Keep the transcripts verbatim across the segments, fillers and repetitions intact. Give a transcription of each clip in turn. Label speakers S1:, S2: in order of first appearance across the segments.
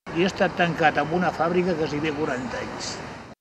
S1: I he estat tancat en una fàbrica que s'hi ve quaranta anys.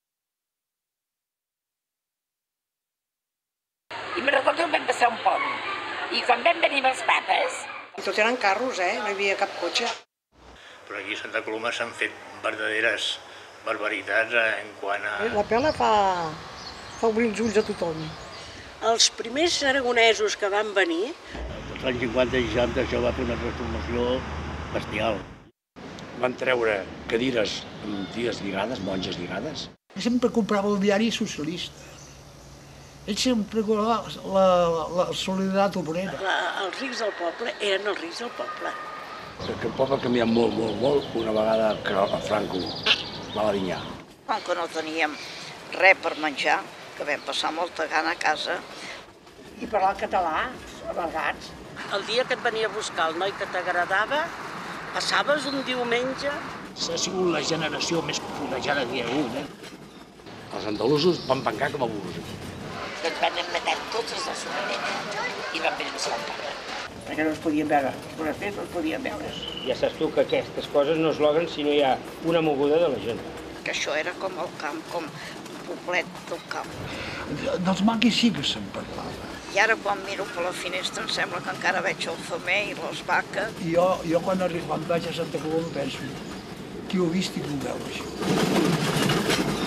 S2: I me'n recordo que vam passar un pont, i quan vam venir amb els papes...
S3: Tot eren carros, eh? No hi havia cap cotxe.
S4: Però aquí a Santa Coloma s'han fet verdaderes barbaritats en quant a...
S3: La pela fa, fa obrir els ulls a tothom. Els primers aragonesos que van venir...
S4: Als anys cinquanta i seixanta això va fer una transformació bestial.
S5: Van treure cadires amb ties lligades, monges lligades.
S1: Sempre comprava el diari socialista. Ell sempre comprava la, la solidaritat obrera.
S3: La, els rics del poble eren els rics del poble.
S5: El poble ha canviat molt, molt, molt una vegada que a Franco va a Dinyà.
S6: Com que no teníem res per menjar, que vam passar molta gana a casa.
S3: I parlar català, amagats. El dia que et venia a buscar el noi que t'agradava, passaves un diumenge...
S1: Ha sigut la generació més pudejada que hi ha hagut, eh?
S5: Els andalusos van pencar com a burros.
S2: Ens van matar totes les sobremesa i van venir a saltar.
S3: Perquè no es podien veure, els forasters no es podien veure.
S7: Ja saps tu que aquestes coses no es logren si no hi ha una moguda de la gent.
S6: Que això era com el camp, com un poblet del camp.
S1: Dels maquis sí que se'n parlava.
S6: I ara quan miro per la finestra em sembla que encara veig el femer i les vaques.
S1: I jo, jo quan, arribo, quan vaig a Santa Coloma penso, qui ho ha vist i qui ho veu, això.